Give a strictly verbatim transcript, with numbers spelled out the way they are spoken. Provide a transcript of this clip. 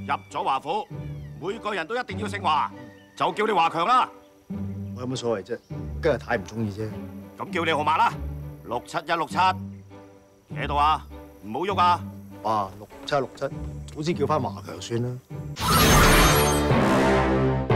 入咗華府，每個人都一定要姓華，就叫你華強啦。 我有乜所謂啫？今日太唔中意啫。 咁叫你號碼啦，六七一六七，企喺度啊，唔好喐啊！ 哇，六七六七，早知叫翻華強算啦。